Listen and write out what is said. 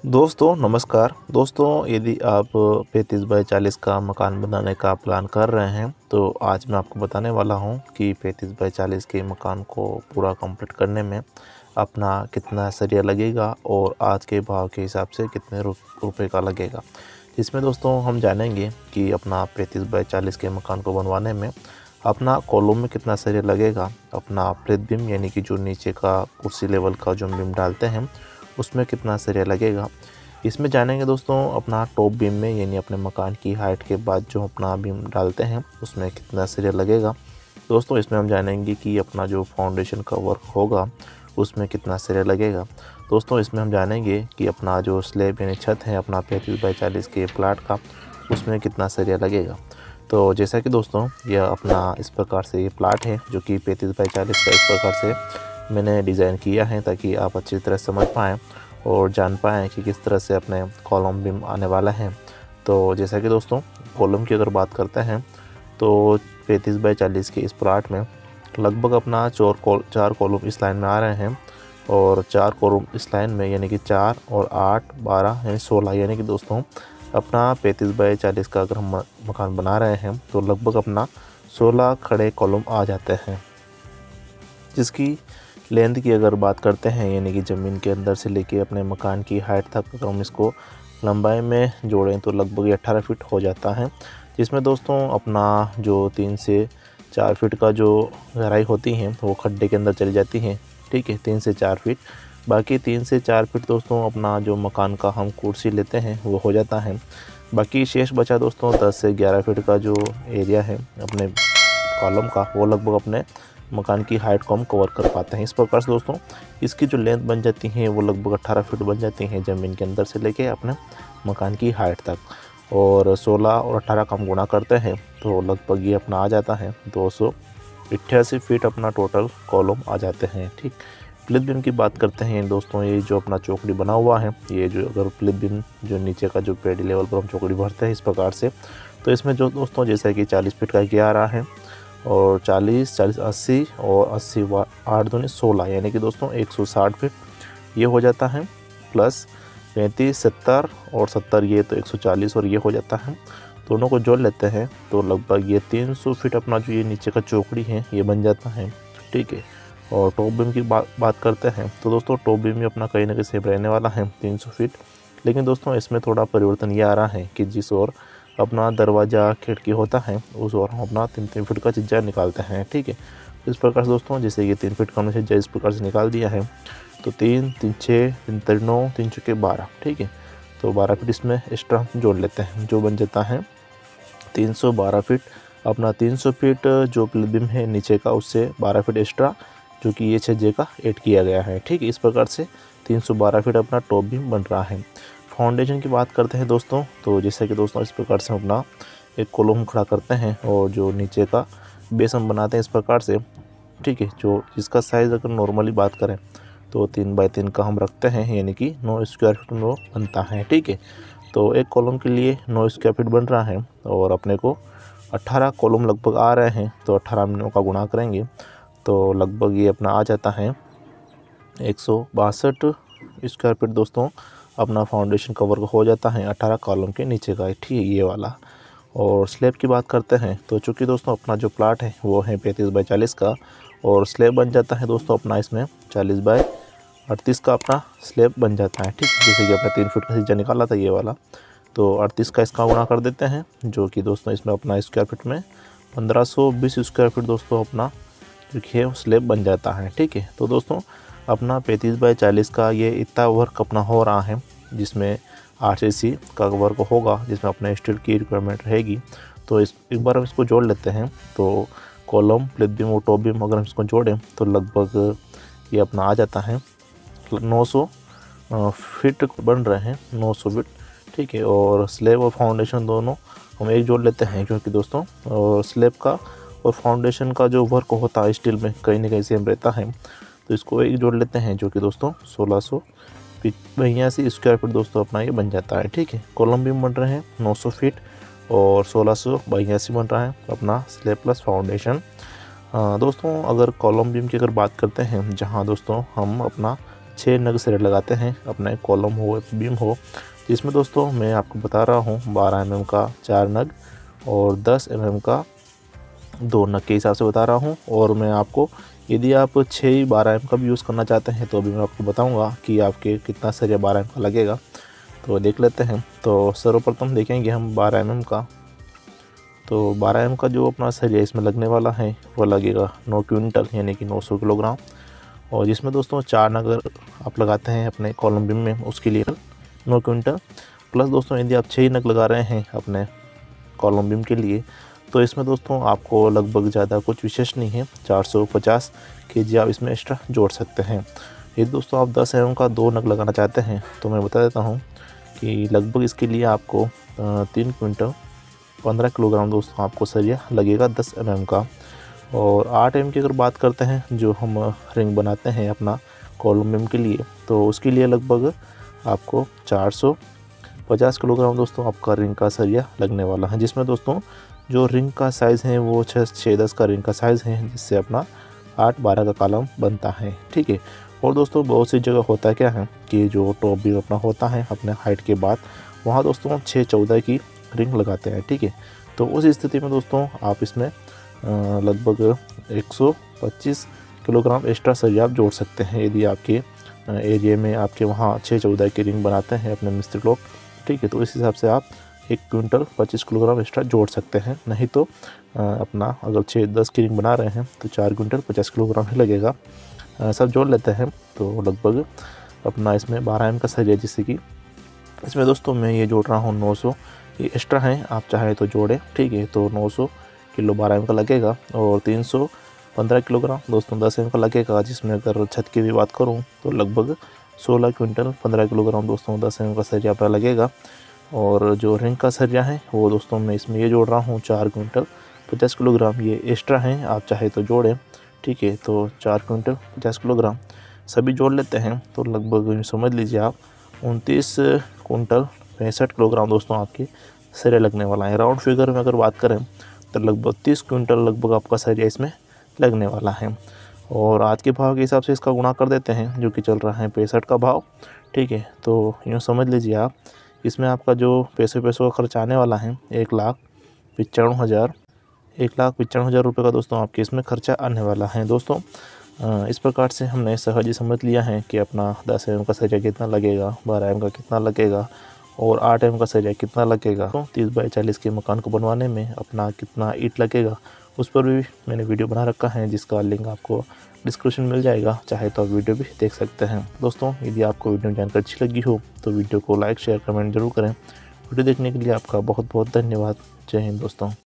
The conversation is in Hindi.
दोस्तों नमस्कार। दोस्तों यदि आप 35 बाई 40 का मकान बनाने का प्लान कर रहे हैं तो आज मैं आपको बताने वाला हूं कि 35 बाई 40 के मकान को पूरा कंप्लीट करने में अपना कितना सरिया लगेगा और आज के भाव के हिसाब से कितने रुपए का लगेगा। इसमें दोस्तों हम जानेंगे कि अपना 35 बाई 40 के मकान को बनवाने में अपना कॉलम में कितना सरिया लगेगा, अपना प्लेट बीम यानी कि जो नीचे का कुर्सी लेवल का जो बीम डालते हैं उसमें कितना सरिया लगेगा। इसमें जानेंगे दोस्तों अपना टॉप बीम में यानी अपने मकान की हाइट के बाद जो अपना बीम डालते हैं उसमें कितना सरिया लगेगा। दोस्तों इसमें हम जानेंगे कि अपना जो फाउंडेशन का वर्क होगा उसमें कितना सरिया लगेगा। दोस्तों इसमें हम जानेंगे कि अपना जो स्लैब यानी छत है अपना 35 बाई 40 के प्लाट का उसमें कितना सरिया लगेगा। तो जैसा कि दोस्तों यह अपना इस प्रकार से ये प्लाट है जो कि 35 बाई 40 का इस प्रकार से मैंने डिज़ाइन किया है ताकि आप अच्छी तरह समझ पाएँ और जान पाएँ कि किस तरह से अपने कॉलम बीम आने वाला है। तो जैसा कि दोस्तों कॉलम की अगर बात करते हैं तो 35 बाई 40 के इस प्लाट में लगभग अपना 4 कॉलम इस लाइन में आ रहे हैं और 4 कॉलम इस लाइन में यानी कि 4 और 8 12 यानी 16 यानी कि दोस्तों अपना 35 बाई 40 का अगर हम मकान बना रहे हैं तो लगभग अपना 16 खड़े कॉलम आ जाते हैं। जिसकी लेंथ की अगर बात करते हैं यानी कि ज़मीन के अंदर से लेके अपने मकान की हाइट तक अगर हम इसको लंबाई में जोड़ें तो लगभग 18 फीट हो जाता है। जिसमें दोस्तों अपना जो 3 से 4 फीट का जो गहराई होती है वो खड्डे के अंदर चली जाती है। ठीक है, 3 से 4 फीट। बाकी 3 से 4 फीट दोस्तों अपना जो मकान का हम कुर्सी लेते हैं वो हो जाता है। बाकी शेष बचा दोस्तों 10 से 11 फीट का जो एरिया है अपने कॉलम का वो लगभग अपने मकान की हाइट को हम कवर कर पाते हैं। इस प्रकार से दोस्तों इसकी जो लेंथ बन जाती है वो लगभग 18 फीट बन जाती है ज़मीन के अंदर से लेके अपने मकान की हाइट तक। और 16 और 18 का हम गुणा करते हैं तो लगभग ये अपना आ जाता है 288 फीट अपना टोटल कॉलम आ जाते हैं। ठीक, प्लिथ बीम की बात करते हैं दोस्तों, ये जो अपना चौकड़ी बना हुआ है ये जो अगर प्लिथ बीम जो नीचे का जो पेडी लेवल पर हम चौकड़ी भरते हैं इस प्रकार से तो इसमें जो दोस्तों जैसा कि 40 फीट का ये आ रहा है और 40 40 80 और 80 8 दूनी 16 यानी कि दोस्तों 160 फीट ये हो जाता है। प्लस 35 70 और 70 ये तो 140 और ये हो जाता है। दोनों को जोड़ लेते हैं तो लगभग ये 300 फीट अपना जो ये नीचे का चौकड़ी है ये बन जाता है। ठीक है, और टॉप बीम की बात करते हैं तो दोस्तों टॉप बीम में अपना कहीं ना कहीं सेम रहने वाला है 300 फीट। लेकिन दोस्तों इसमें थोड़ा परिवर्तन ये आ रहा है कि जिस ओर अपना दरवाज़ा खिड़की होता है उस ओर हम अपना 3 फीट का छिज्जा निकालते हैं। ठीक है, इस प्रकार से दोस्तों जैसे कि 3 फीट का हमने छिज्जा इस प्रकार से निकाल दिया है तो 3 3 6 3 3 9 3 चौके 12। ठीक है, तो 12 फीट इसमें एक्स्ट्रा जोड़ लेते हैं जो बन जाता है 312 फीट। अपना 300 फीट जो प्लिथ बीम है नीचे का उससे 12 फीट एक्स्ट्रा जो कि ये छिज्जे का ऐड किया गया है। ठीक है, इस प्रकार से 312 फीट अपना टॉप बीम बन रहा है। फाउंडेशन की बात करते हैं दोस्तों तो जैसे कि दोस्तों इस प्रकार से अपना एक कॉलम खड़ा करते हैं और जो नीचे का बेस हम बनाते हैं इस प्रकार से। ठीक है, जो इसका साइज़ अगर नॉर्मली बात करें तो 3 बाई 3 का हम रखते हैं यानी कि 9 स्क्वायर फीट में बनता है। ठीक है, तो एक कॉलम के लिए 9 स्क्वायर फीट बन रहा है और अपने को 18 कॉलम लगभग आ रहे हैं तो 18 में 9 का गुणा करेंगे तो लगभग ये अपना आ जाता है 162 स्क्वायर फीट दोस्तों अपना फाउंडेशन कवर हो जाता है 18 कॉलम के नीचे का। ठीक है, ये वाला। और स्लैब की बात करते हैं तो चूँकि दोस्तों अपना जो प्लाट है वो है 35 बाई 40 का और स्लैब बन जाता है दोस्तों अपना इसमें 40 बाई 38 का अपना स्लैब बन जाता है। ठीक, जैसे कि अपना 3 फीट का छिज्जा निकाला था ये वाला तो 38 का इसका गुणा कर देते हैं जो कि दोस्तों इसमें अपना स्क्वायर फीट में 1520 स्क्वायर फीट दोस्तों अपना देखिए स्लैब बन जाता है। ठीक है, तो दोस्तों अपना 35 बाई 40 का ये इतना वर्क अपना हो रहा है जिसमें RCC का वर्क होगा जिसमें अपने स्टील की रिक्वायरमेंट रहेगी। तो इस एक बार हम इसको जोड़ लेते हैं तो कॉलम प्लिथ बीम और टॉप बीम अगर हम इसको जोड़ें तो लगभग ये अपना आ जाता है 900 फीट बन रहे हैं 900 फीट। ठीक है, और स्लैब और फाउंडेशन दोनों हम एक जोड़ लेते हैं क्योंकि दोस्तों स्लैब का और फाउंडेशन का जो वर्क होता है स्टील में कहीं ना कहीं सेम रहता है तो इसको एक जोड़ लेते हैं जो कि दोस्तों 1682 स्क्वायर फीट दोस्तों अपना ये बन जाता है। ठीक है, कॉलम बीम बन रहे हैं 900 फीट और 1682 बन रहा है अपना स्लैब प्लस फाउंडेशन। दोस्तों अगर कॉलम बीम की अगर बात करते हैं जहां दोस्तों हम अपना 6 नग सरिया लगाते हैं अपने कॉलम हो बीम हो, जिसमें दोस्तों मैं आपको बता रहा हूँ 12 mm का 4 नग और 10 mm का 2 नग के हिसाब से बता रहा हूँ। और मैं आपको यदि आप 6 12 mm का भी यूज़ करना चाहते हैं तो अभी मैं आपको बताऊँगा कि आपके कितना सरिया 12 mm का लगेगा। तो देख लेते हैं। तो सर्वप्रथम देखेंगे हम 12 mm का। तो 12 mm का जो अपना सरिया इसमें लगने वाला है वो लगेगा 9 क्विंटल यानी कि 900 किलोग्राम। और जिसमें दोस्तों 4 नग अगर आप लगाते हैं अपने कॉलम बीम में उसके लिए 9 क्विंटल, प्लस दोस्तों यदि आप 6 नग लगा रहे हैं अपने कॉलम बीम के लिए तो इसमें दोस्तों आपको लगभग ज़्यादा कुछ विशेष नहीं है, 450 kg आप इसमें एक्स्ट्रा जोड़ सकते हैं। यदि दोस्तों आप 10 mm का 2 नग लगाना चाहते हैं तो मैं बता देता हूँ कि लगभग इसके लिए आपको 3 क्विंटल 15 किलोग्राम दोस्तों आपको सरिया लगेगा 10 mm का। और 8 mm की अगर बात करते हैं जो हम रिंग बनाते हैं अपना कॉलम बीम के लिए, तो उसके लिए लगभग आपको 450 किलोग्राम दोस्तों आपका रिंग का सरिया लगने वाला है, जिसमें दोस्तों जो रिंग का साइज़ है वो 6-10 का रिंग का साइज़ है, जिससे अपना 8-12 का कॉलम बनता है। ठीक है। और दोस्तों बहुत सी जगह होता है क्या है कि जो टॉप बीम अपना होता है अपने हाइट के बाद वहाँ दोस्तों 6-14 की रिंग लगाते हैं। ठीक है। तो उस स्थिति में दोस्तों आप इसमें लगभग 125 किलोग्राम एक्स्ट्रा सरिया आप जोड़ सकते हैं यदि आपके एरिया में आपके वहाँ 6-14 की रिंग बनाते हैं अपने मिस्त्री लोग। ठीक है। तो इस हिसाब से आप 1 क्विंटल 25 किलोग्राम एक्स्ट्रा जोड़ सकते हैं। नहीं तो अपना अगर 6-10 की रिंग बना रहे हैं तो 4 क्विंटल 50 किलोग्राम ही लगेगा। सब जोड़ लेते हैं तो लगभग अपना इसमें 12 mm का सरिया, जिससे कि इसमें दोस्तों मैं ये जोड़ रहा हूँ 900, ये एक्स्ट्रा है, आप चाहें तो जोड़ें। ठीक है। तो 900 किलो 12 mm का लगेगा और 315 किलोग्राम दोस्तों 10 mm का लगेगा, जिसमें अगर छत की भी बात करूं तो लगभग 16 क्विंटल 15 किलोग्राम दोस्तों 10 mm का सरिया अपना लगेगा। और जो रिंग का सरिया है वो दोस्तों मैं इसमें ये जोड़ रहा हूँ 4 क्विंटल 50 किलोग्राम, ये एक्स्ट्रा है, आप चाहे तो जोड़ें। ठीक है। तो 4 क्विंटल 50 किलोग्राम सभी जोड़ लेते हैं तो लगभग समझ लीजिए आप 29 क्विंटल 65 किलोग्राम दोस्तों आपके सरिया लगने वाला है। राउंड फिगर में अगर बात करें तो लगभग 30 क्विंटल लगभग आपका सरिया इसमें लगने वाला है। और आज के भाव के हिसाब से इसका गुणा कर देते हैं, जो कि चल रहा है 65 का भाव। ठीक है। तो यूँ समझ लीजिए आप इसमें आपका जो पैसों का खर्च आने वाला है 1,95,000 रुपये का दोस्तों आपके इसमें खर्चा आने वाला है। दोस्तों इस प्रकार से हमने सहज ही समझ लिया है कि अपना 10 mm का सरिया कितना लगेगा, 12 mm का कितना लगेगा और 8 mm का सरिया कितना लगेगा। तो 30 बाई 40 के मकान को बनवाने में अपना कितना ईंट लगेगा उस पर भी मैंने वीडियो बना रखा है, जिसका लिंक आपको डिस्क्रिप्शन मिल जाएगा, चाहे तो आप वीडियो भी देख सकते हैं। दोस्तों यदि आपको वीडियो में जानकारी अच्छी लगी हो तो वीडियो को लाइक शेयर कमेंट जरूर करें। वीडियो देखने के लिए आपका बहुत बहुत धन्यवाद। जय हिंद दोस्तों।